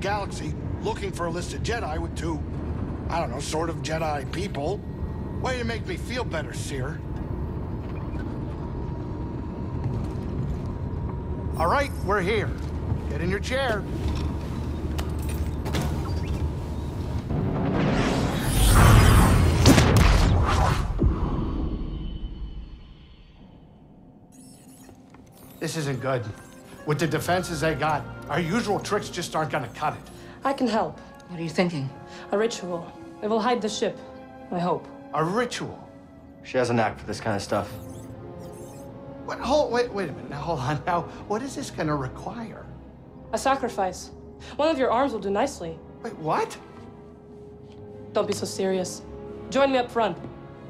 galaxy looking for a listed Jedi with two, I don't know, sort of Jedi people. Way to make me feel better, Cere. All right, we're here. Get in your chair. This isn't good. With the defenses they got, our usual tricks just aren't gonna cut it. I can help. What are you thinking? A ritual. It will hide the ship, I hope. A ritual? She has a knack for this kind of stuff. Wait a minute. Now, hold on. Now, what is this gonna require? A sacrifice. One of your arms will do nicely. Wait, what? Don't be so serious. Join me up front.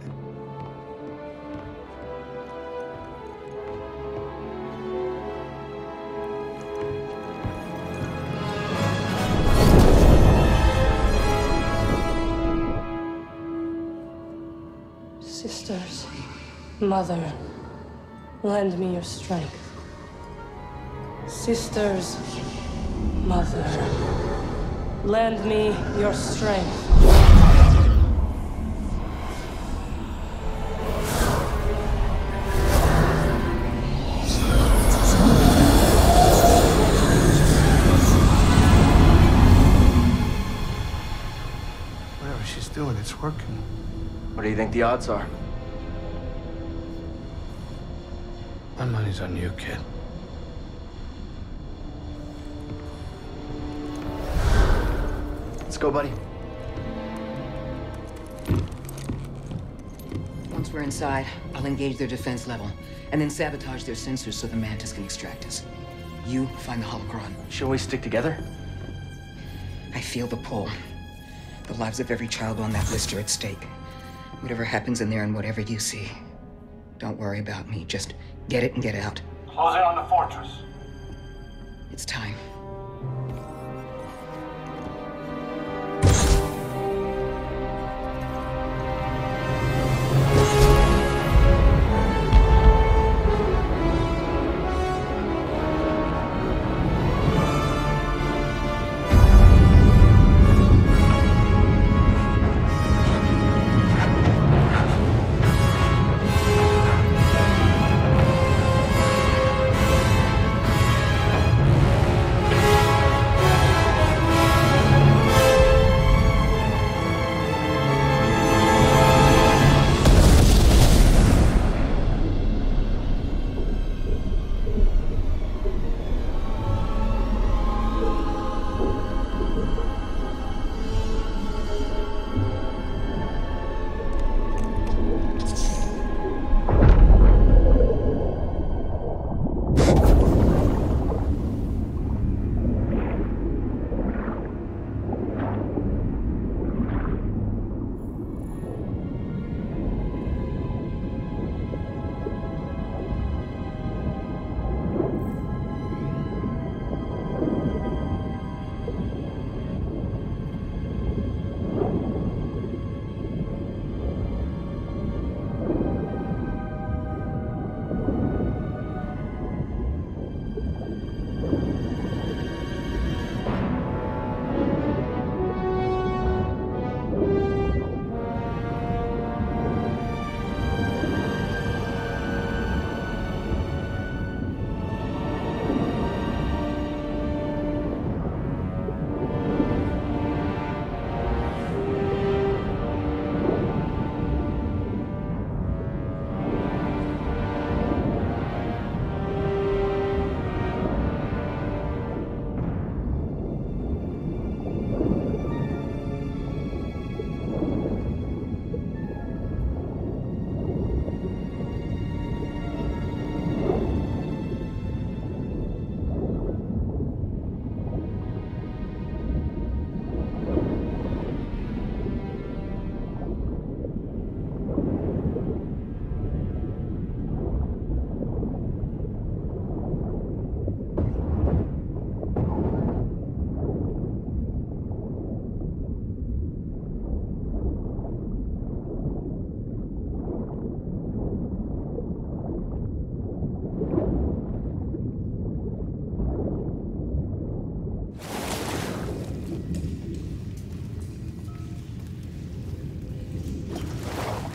Sisters, Mother, lend me your strength. Sisters, Mother, lend me your strength. Whatever she's doing, it's working. What do you think the odds are? My money's on you, kid. Let's go, buddy. Once we're inside, I'll engage their defense level, and then sabotage their sensors so the Mantis can extract us. You find the holocron. Shall we stick together? I feel the pull. The lives of every child on that list are at stake. Whatever happens in there and whatever you see, don't worry about me. Just get it and get out. Close in on the fortress. It's time.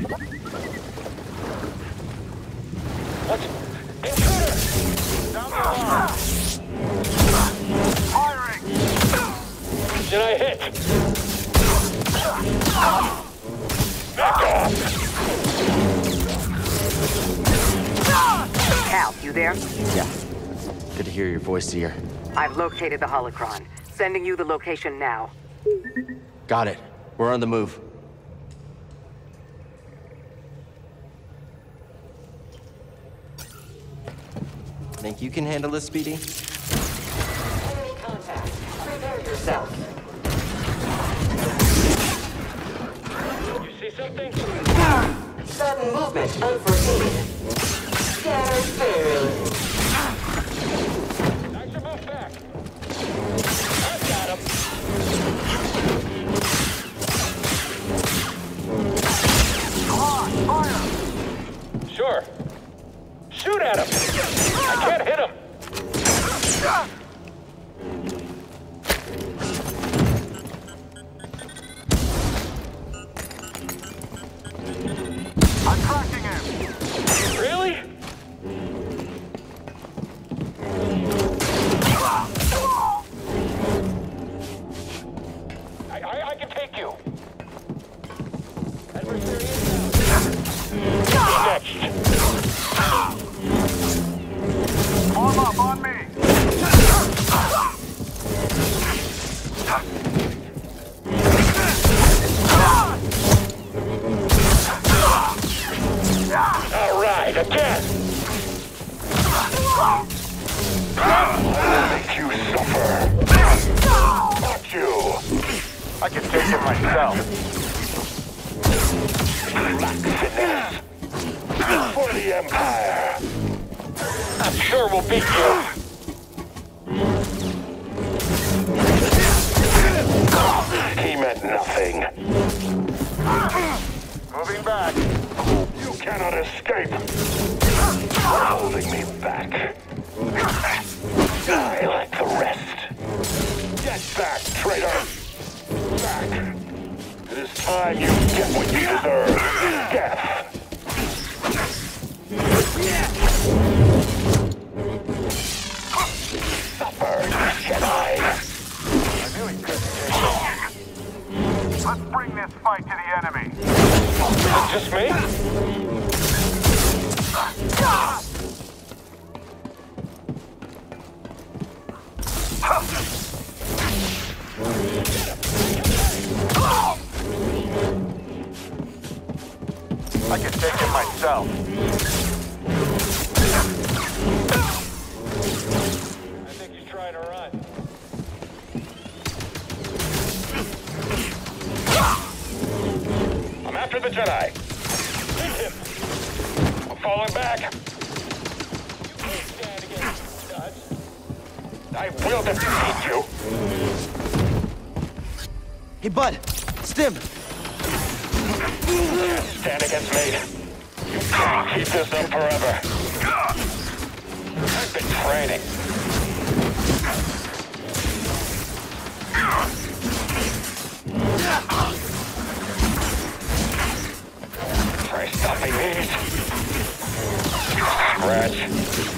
What's... Intruder! Down the line! Firing! Did I hit? Back off! Cal, you there? Yeah. Good to hear your voice, Seer. I've located the holocron. Sending you the location now. Got it. We're on the move. Think you can handle this, Speedy? Enemy contact. Prepare yourself. You see something? Sudden movement unforeseen. Scatter failed. I should move back. I've got him. Come on, fire! Sure. Shoot at him! I can't hit him! I'm tracking him! Really? I can take you. Adversary inbound. Next. Form up on me. All right, again. I'll make you suffer. Fuck you. I can take it myself. Laxiness. For the Empire. I'm sure we'll beat you. He meant nothing. Moving back. You cannot escape. You're holding me back. Die like the rest. Get back, traitor. Back. It is time you get what you deserve. Death. Suffer, Jedi. I knew he couldn't take it. Let's bring this fight to the enemy. Just me? I can take it myself. I think he's trying to run. I'm after the Jedi. Hit him. I'm falling back. You can't stand against studs. I will defeat you. Hey, bud! Stim! Can't stand against me. You can't keep this up forever. I've been training. Try stopping these. Scratch.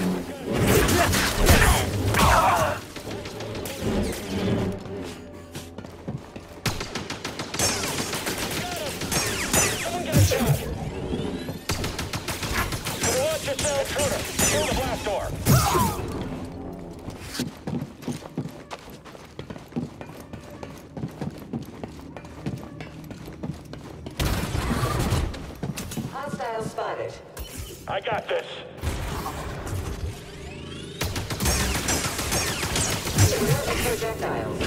Someone get a shot. Watch yourself, intruder. Through the blast door. Hostile spotted. I got this. Projectiles.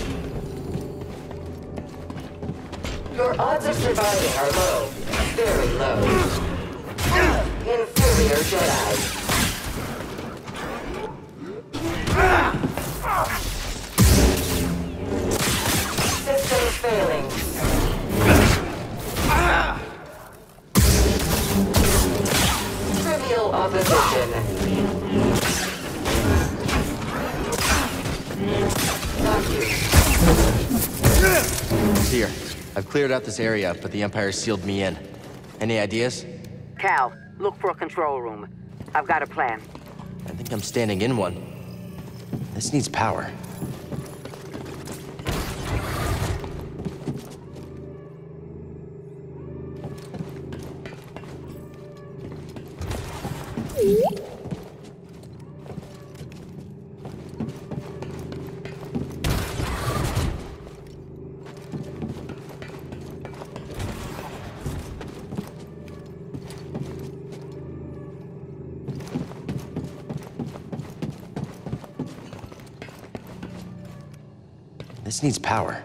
Your odds of surviving are low. Very low. Inferior Jedi. Systems failing. Trivial opposition. Got you. Seer, I've cleared out this area, but the Empire sealed me in. Any ideas? Cal, look for a control room. I've got a plan. I think I'm standing in one. This needs power. This needs power.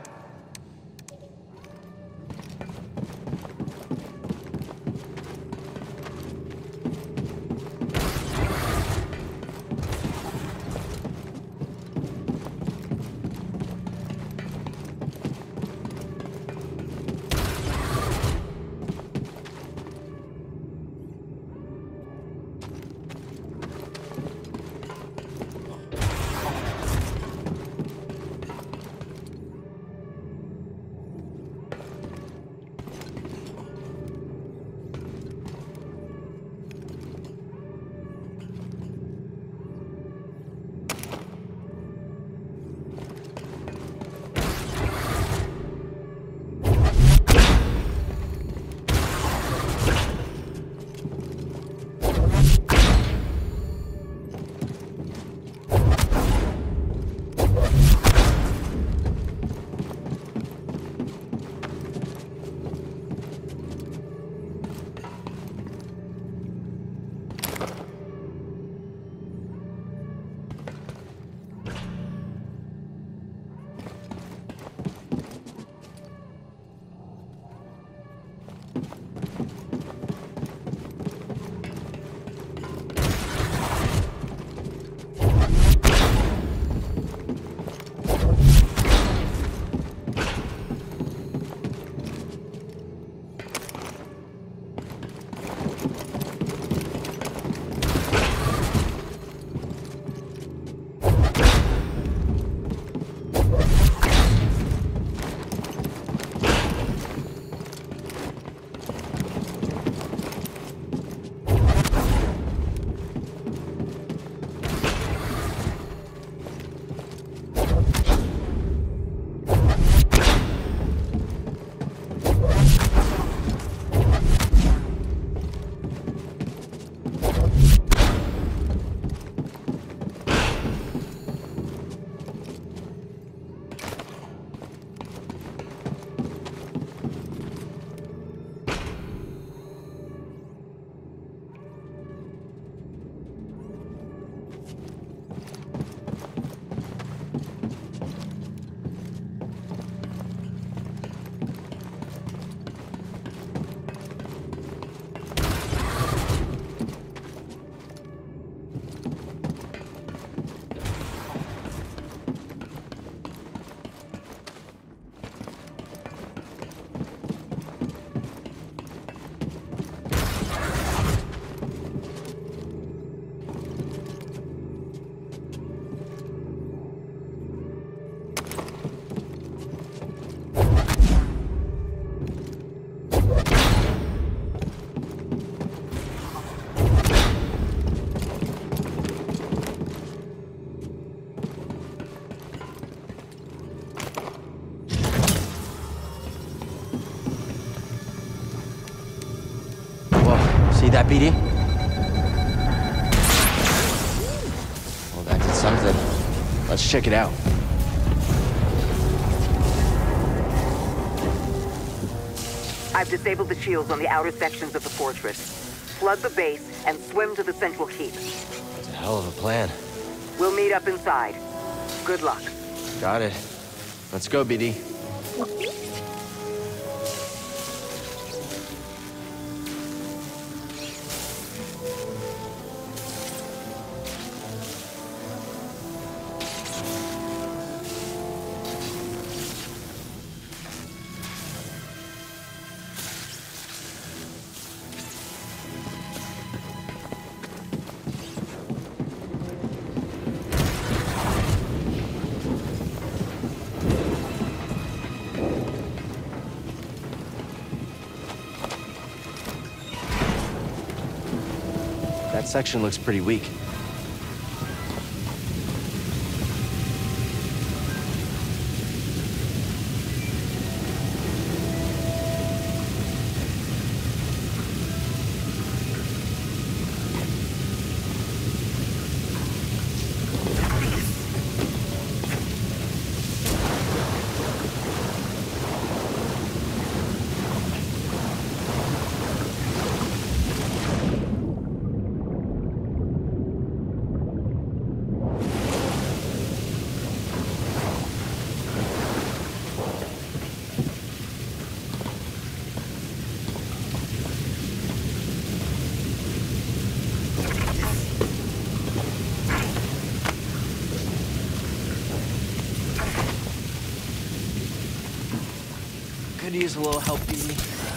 See that, BD? Well, that did something. Let's check it out. I've disabled the shields on the outer sections of the fortress. Flood the base and swim to the central keep. It's a hell of a plan. We'll meet up inside. Good luck. Got it. Let's go, BD. That section looks pretty weak. Could use a little help, Edie.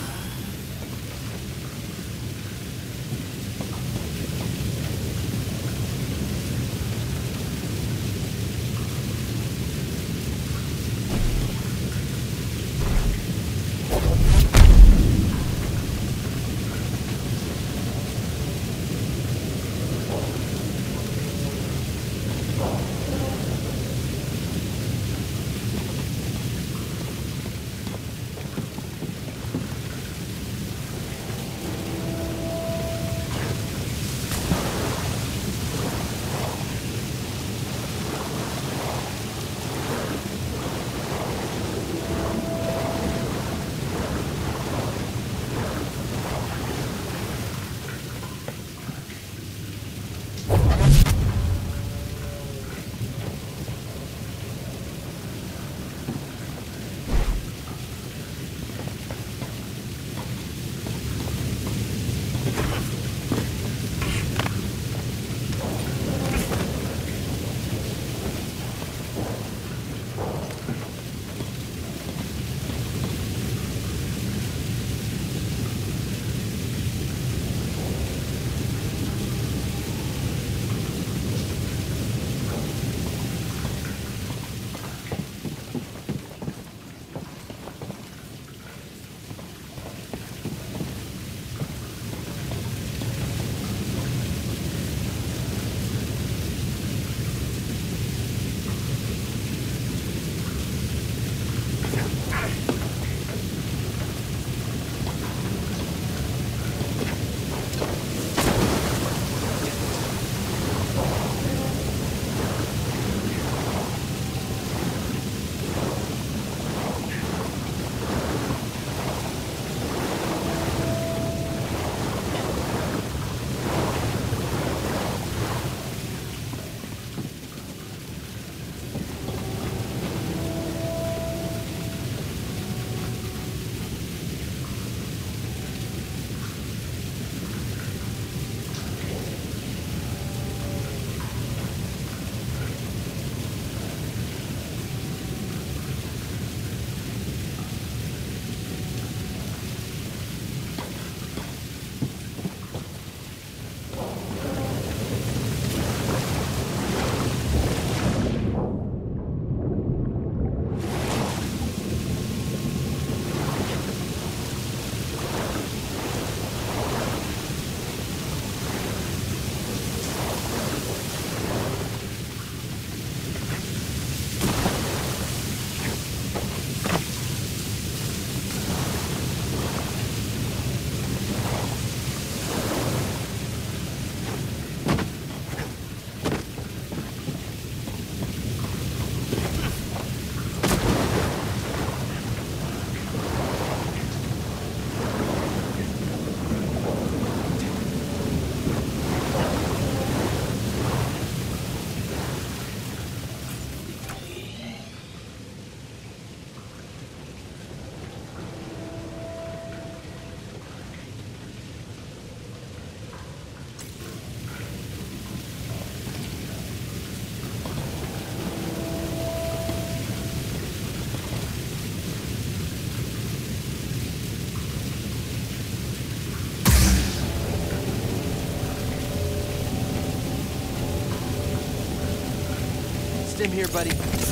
Stim here, buddy.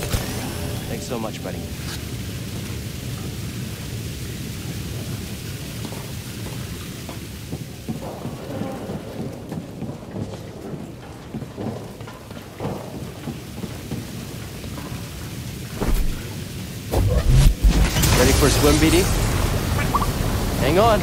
Thanks so much, buddy. Ready for a swim, BD? Hang on.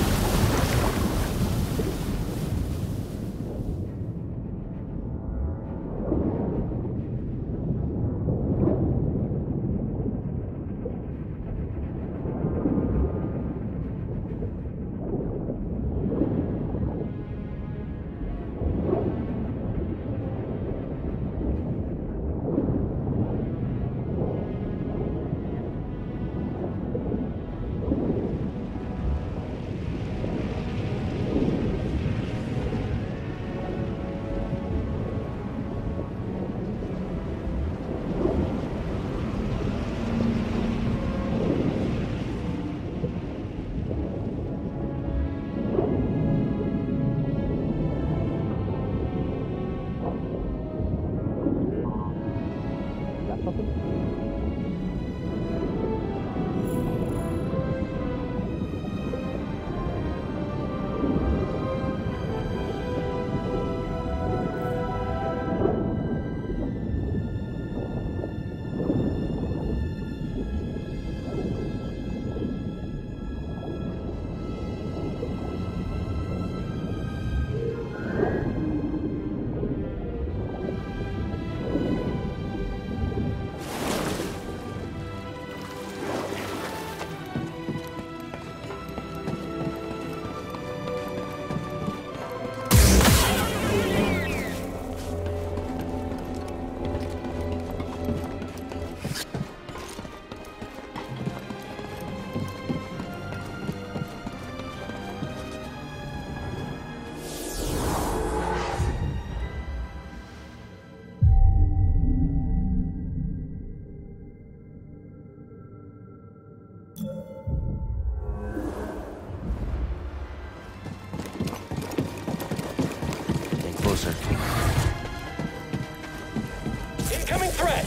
Incoming threat!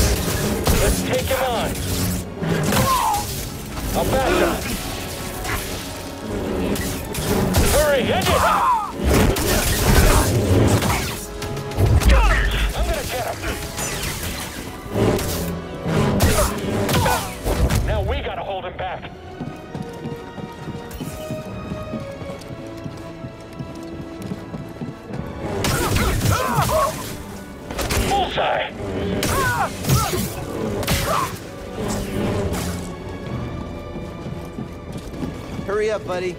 Let's take him on! I'll back up! Hurry, hit it! I'm gonna get him! Now we gotta hold him back! Bullseye! Hurry up, buddy.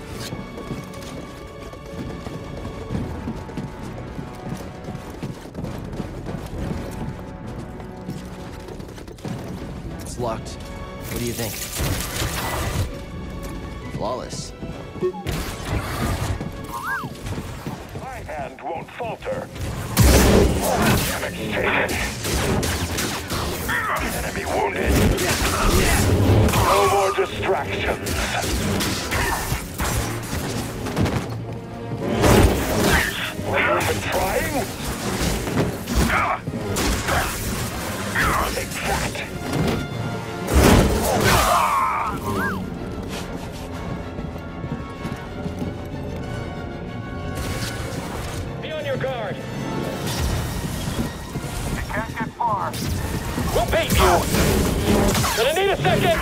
It's locked. What do you think? Flawless. My hand won't falter. Damage taken. Enemy wounded. No more distractions. We've been trying. Take that. Be on your guard. You can't get far. We'll beat you. Gonna need a second.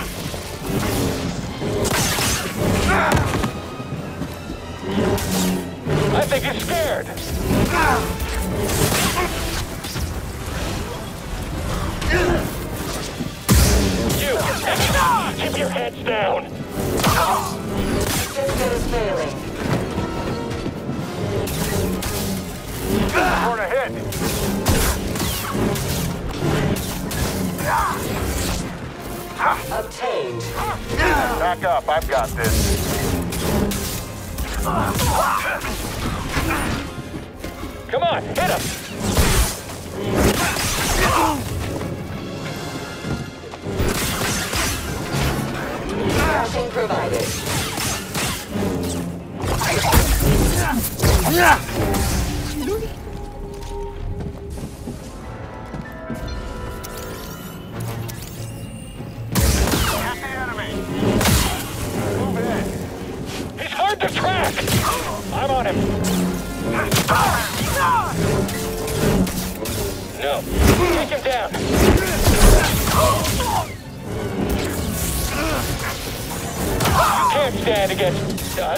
I think he's scared. You, keep your heads down. System is failing. Short ahead. Obtained. Back up, I've got this. Come on, hit him! Crashing provided. He's hard to track! I'm on him. No. Take him down. stand against Dutch.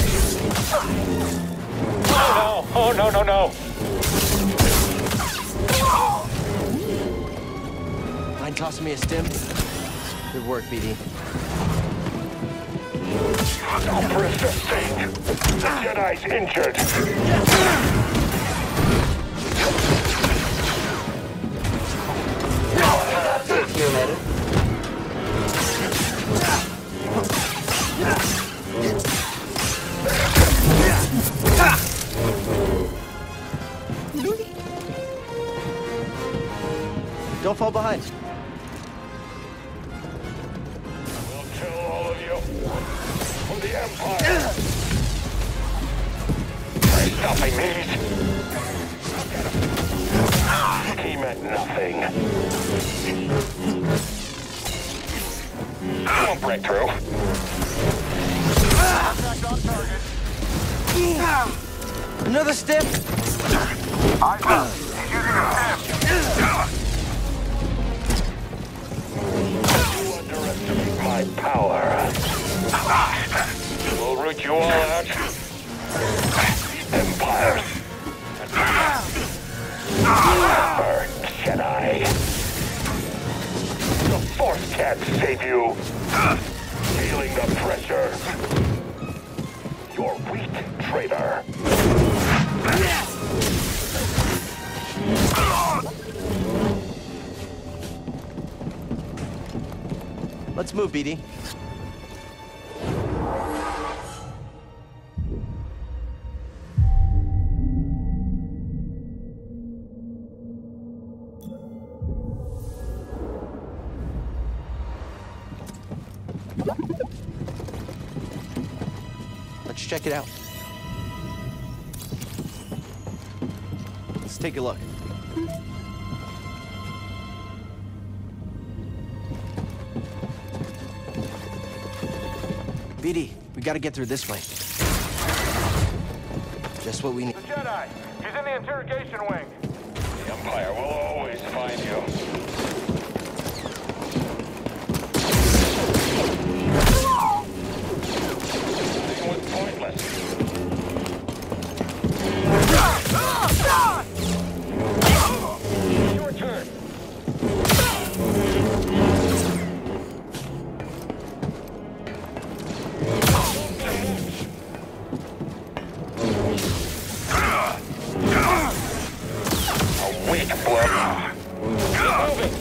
Oh no, oh no, no, no. Mind tossing me a stim? Good work, BD. For assisting. The Jedi's injured. Don't fall behind. We'll kill all of you. For the Empire. Try stopping these. He meant nothing. Won't break through. Another stim? You underestimate my power. We'll root you all out. Empires. Remember, Jedi. The Force can't save you. Feeling the pressure. You're weak, traitor. Let's move, BD. Let's check it out. Let's take a look. BD, we gotta get through this way. Just what we need. The Jedi! He's in the interrogation wing! The Empire will always find you. It was pointless. Your turn. Weak blood. Keep moving.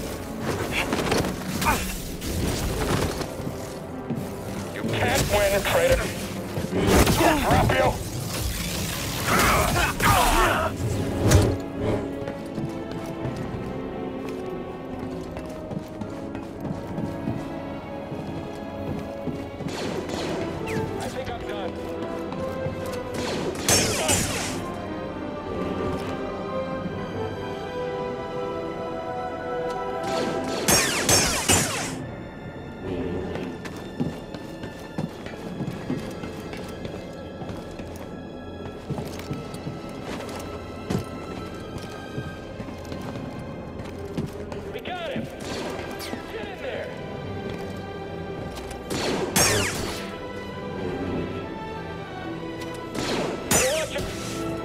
You can't win, traitor. I'll drop you. I think I'm done. We got him! Get in there! Watch him!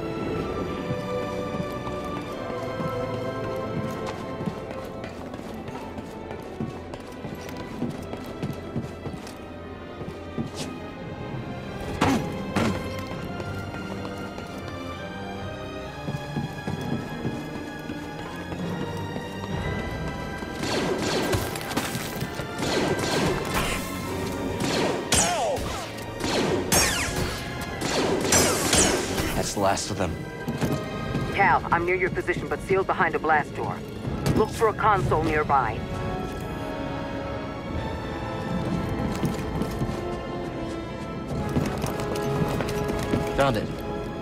That's the last of them. Cal, I'm near your position, but sealed behind a blast door. Look for a console nearby. Found it.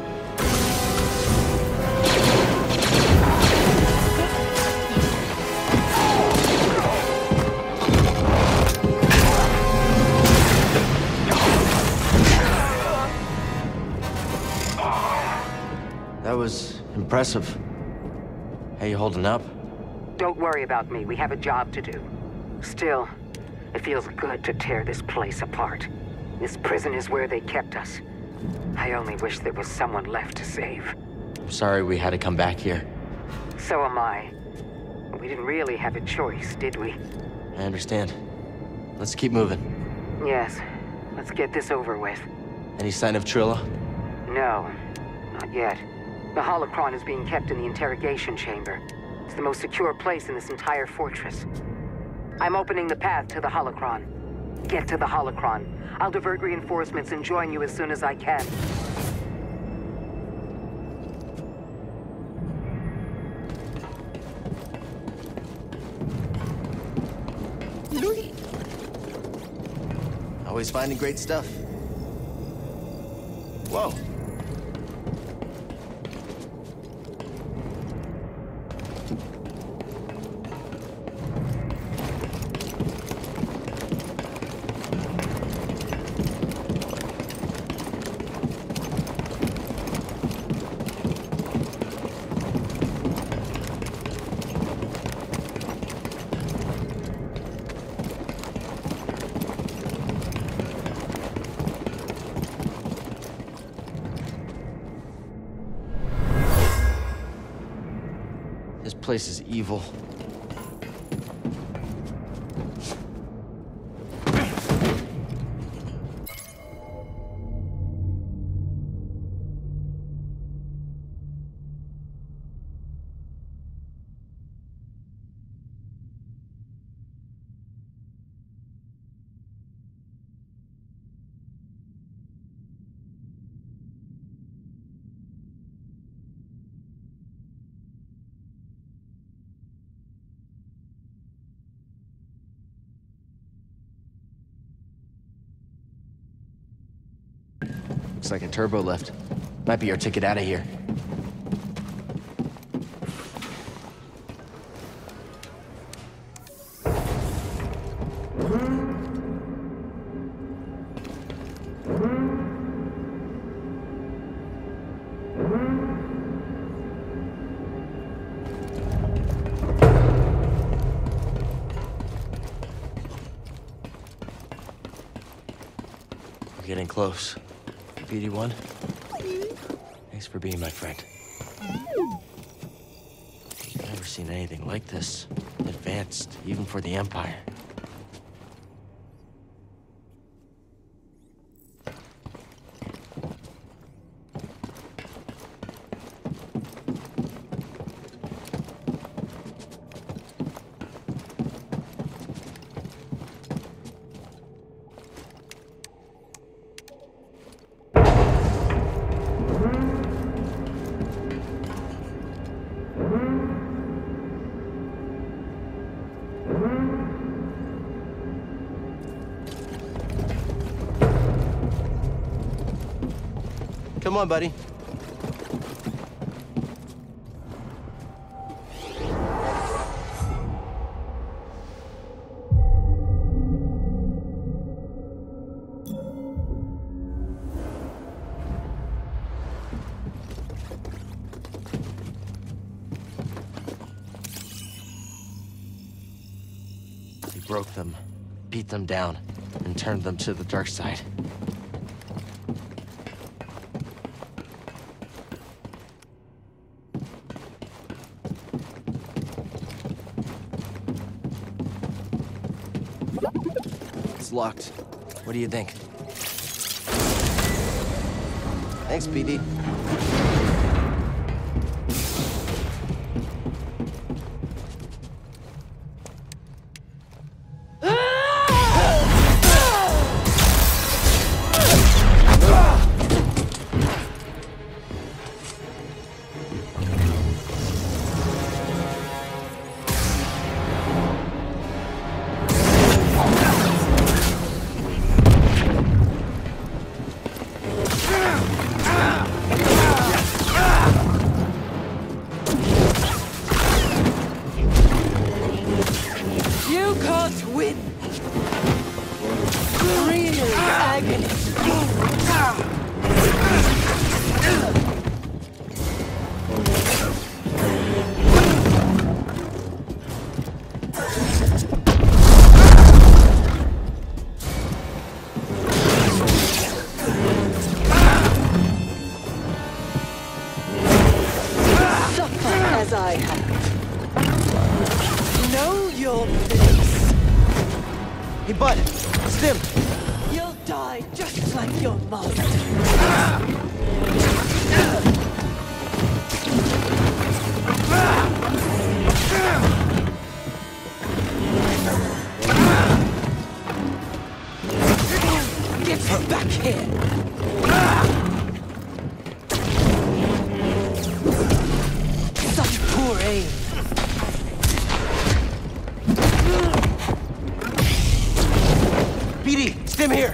That was impressive. How you holding up? Don't worry about me. We have a job to do. Still, it feels good to tear this place apart. This prison is where they kept us. I only wish there was someone left to save. I'm sorry we had to come back here. So am I. We didn't really have a choice, did we? I understand. Let's keep moving. Yes. Let's get this over with. Any sign of Trilla? No. Not yet. The holocron is being kept in the interrogation chamber. It's the most secure place in this entire fortress. I'm opening the path to the holocron. Get to the holocron. I'll divert reinforcements and join you as soon as I can. Always finding great stuff. Whoa. This place is evil. Looks like a turbo lift. Might be our ticket out of here. We're getting close. BD1, thanks for being my friend. I've never seen anything like this. Advanced, even for the Empire. Come on, buddy. He broke them, beat them down, and turned them to the dark side. Locked. What do you think? Thanks, BD. Stim! You'll die just like your mother. Get back here! Such poor aim. BD, Stim here!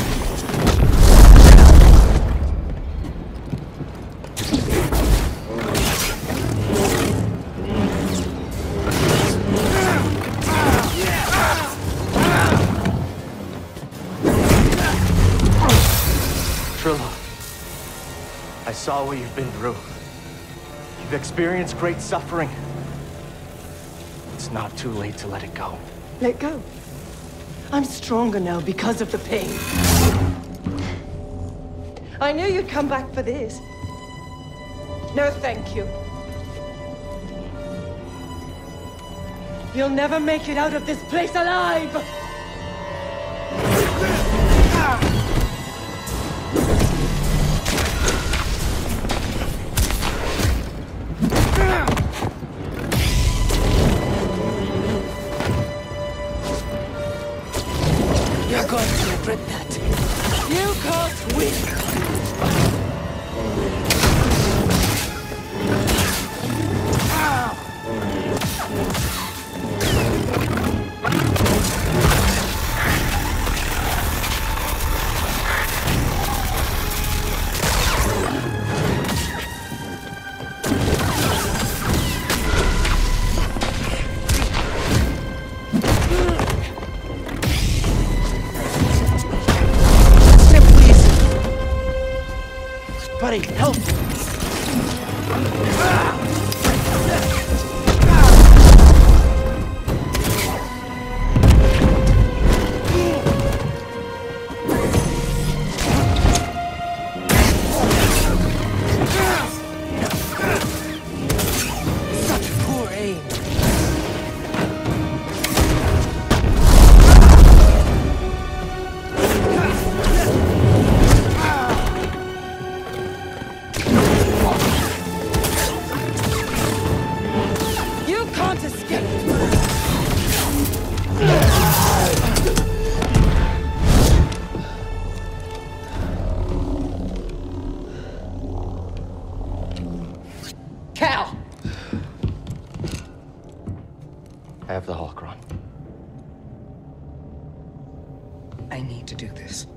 Trilla, I saw what you've been through. You've experienced great suffering. It's not too late to let it go. Let go. I'm stronger now because of the pain. I knew you'd come back for this. No, thank you. You'll never make it out of this place alive! You're going to regret that. You can't win! Buddy, help! Such poor aim. You can't escape! Cal! I have the holocron. I need to do this.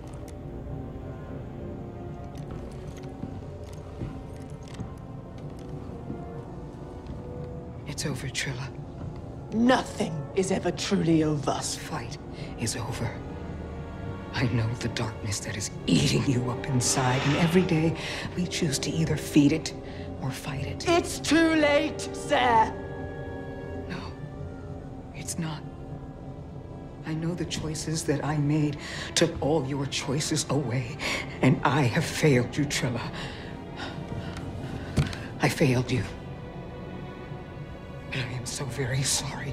It's over, Trilla. Nothing is ever truly over. This fight is over. I know the darkness that is eating you up inside, and every day we choose to either feed it or fight it. It's too late, sir. No, it's not. I know the choices that I made took all your choices away, and I have failed you, Trilla. I failed you. And I am so very sorry.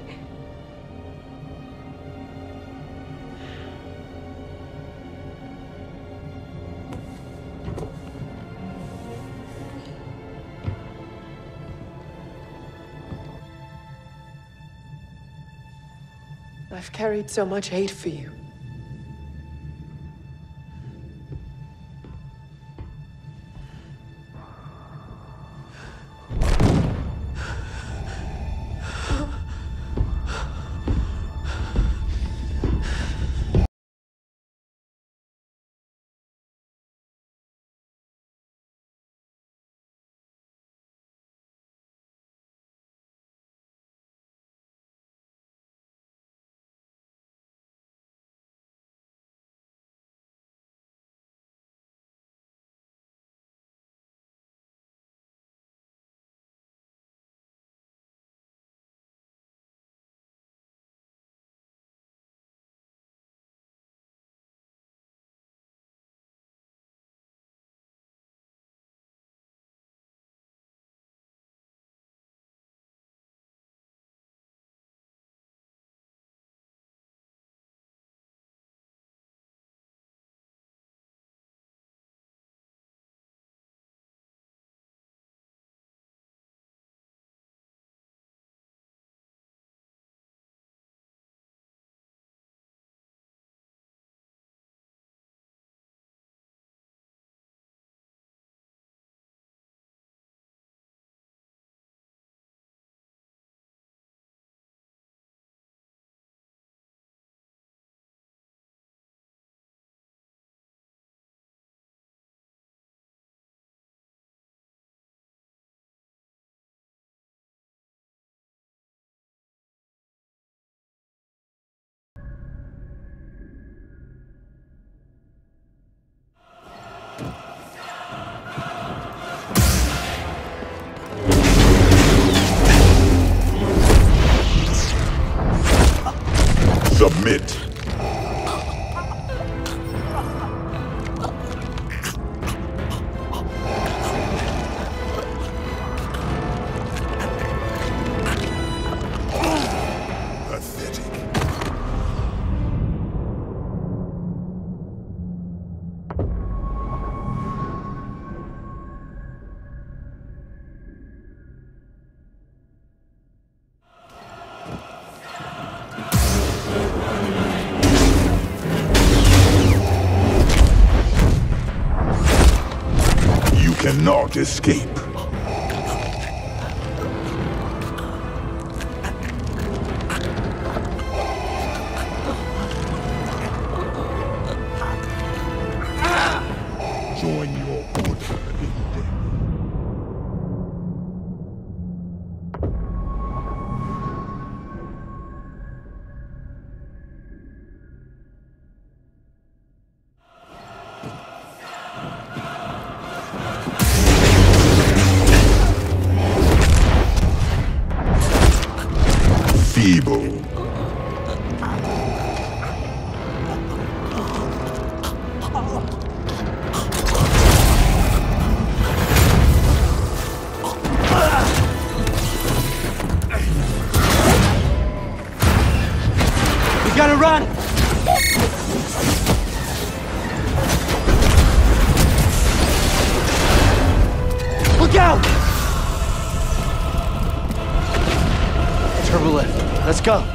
I've carried so much hate for you. Submit. Pathetic. You cannot escape. Join your order in death. Feeble. We gotta run! Look out! Turbo lift. Let's go.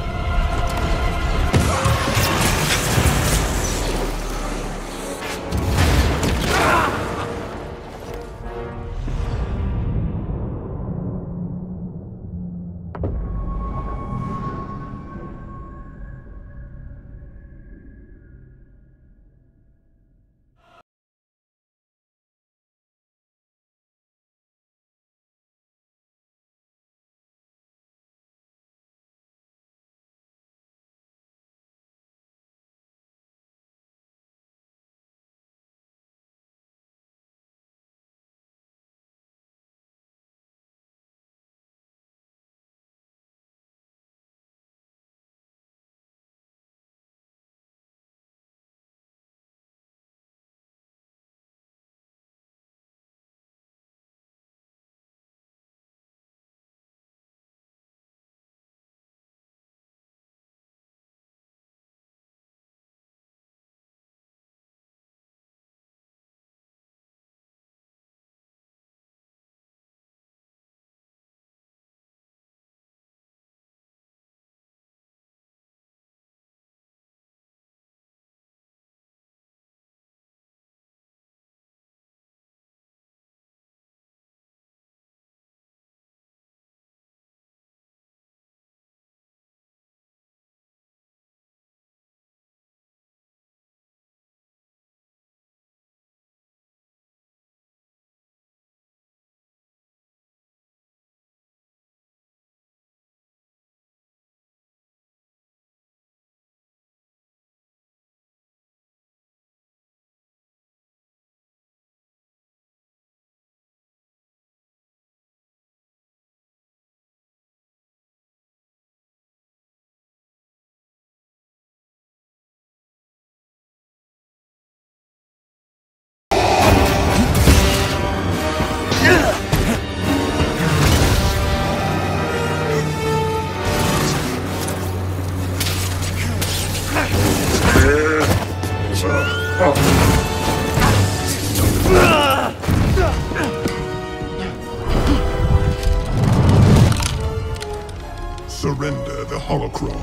Surrender the holocron.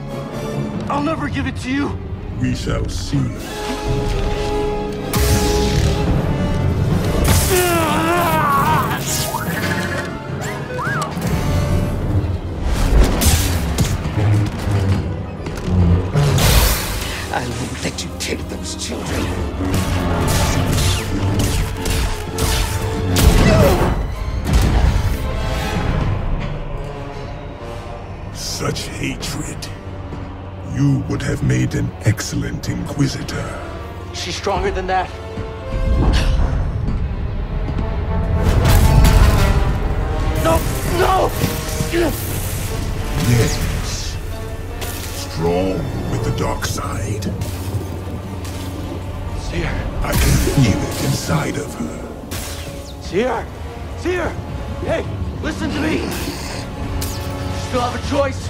I'll never give it to you. We shall see. I won't let you take those children. Such hatred. You would have made an excellent Inquisitor. She's stronger than that. No! No! Yes. Strong with the dark side. Cere! I can feel it inside of her. Cere! Cere! Hey, listen to me! You still have a choice.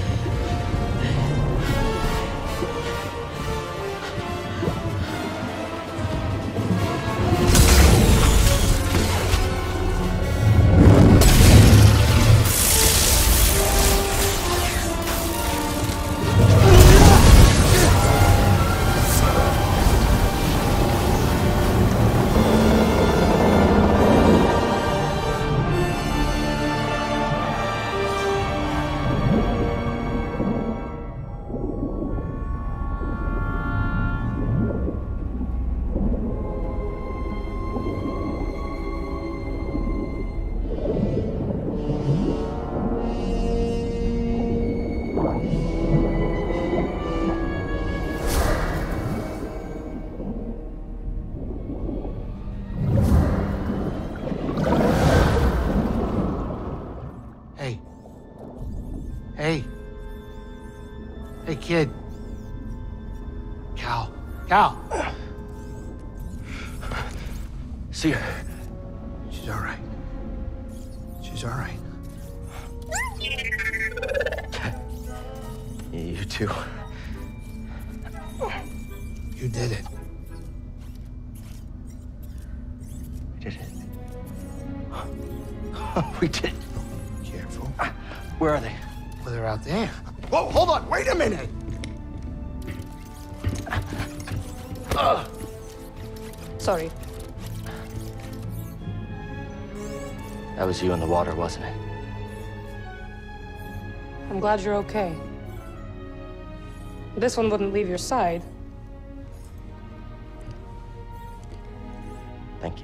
Hey. Hey, kid. Cal. Cere. She's all right. She's all right. You too. You did it. We did it. We did. Careful. Where are they? Well, they're out there. Whoa, hold on. Wait a minute. Sorry. That was you in the water, wasn't it? I'm glad you're okay. This one wouldn't leave your side. Thank you.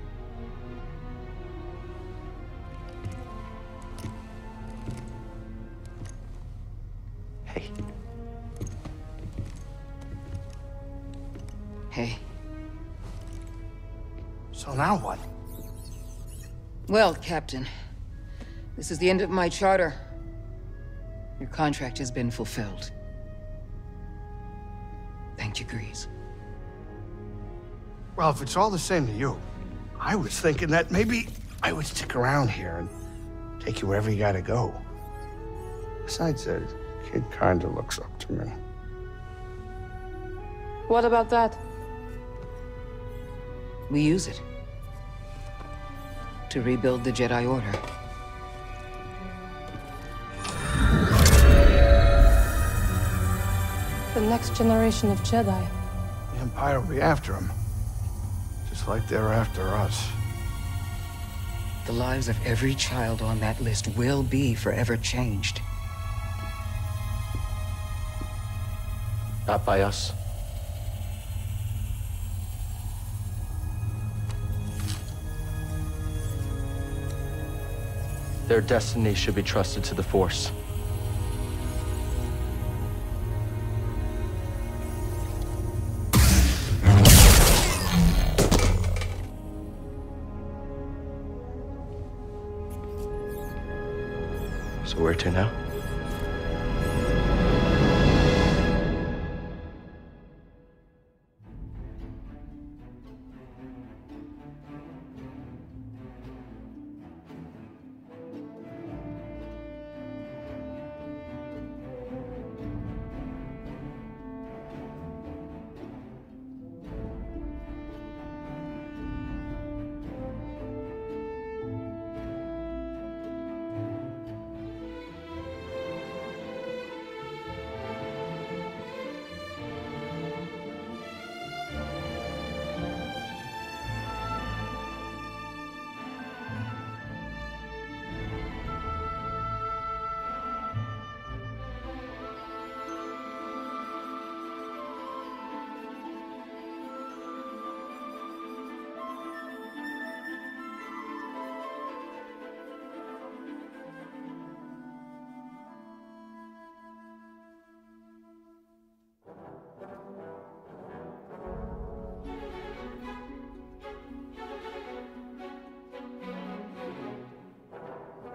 Hey. Hey. So now what? Well, Captain, this is the end of my charter. Your contract has been fulfilled. Thank you, Grease. Well, if it's all the same to you, I was thinking that maybe I would stick around here and take you wherever you gotta go. Besides, the kid kinda looks up to me. What about that? We use it to rebuild the Jedi Order. The next generation of Jedi. The Empire will be after him, just like they're after us. The lives of every child on that list will be forever changed. Not by us. Their destiny should be trusted to the Force. So where to now?